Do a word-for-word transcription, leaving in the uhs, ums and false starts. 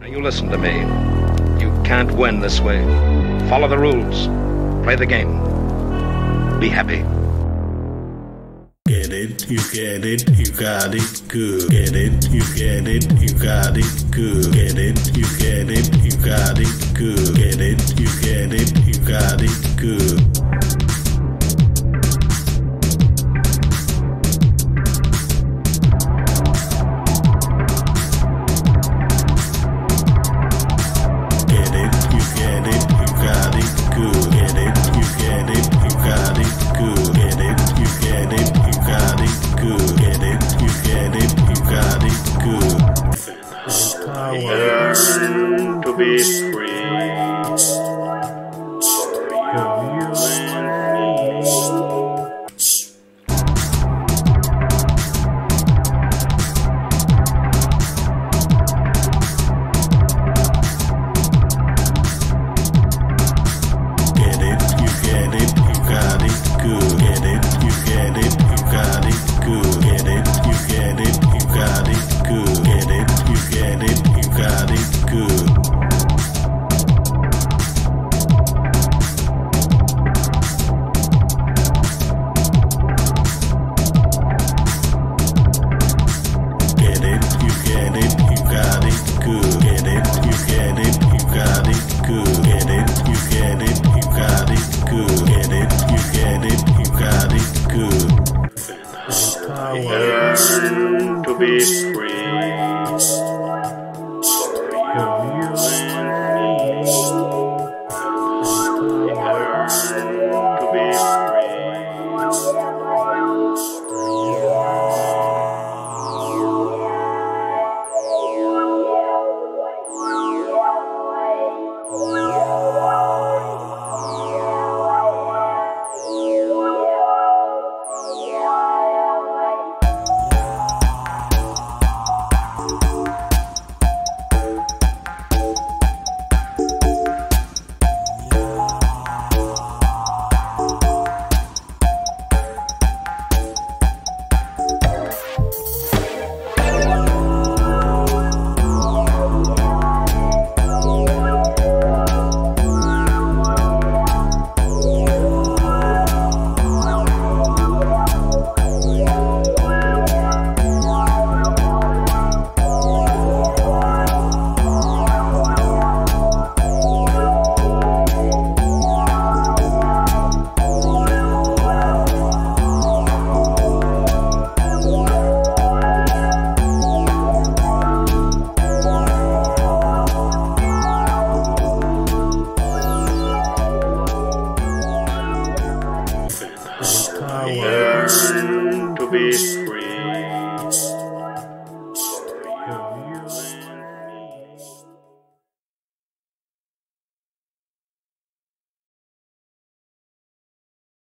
You listen to me. You can't win this way. Follow the rules. Play the game. Be happy. Get it, you get it, you got it, good. Get it, you get it, you got it, good. Get it, you get it, you got it, good. Get it, you get it, you got it, good. Learn to be free. Learn to be free. Learn to be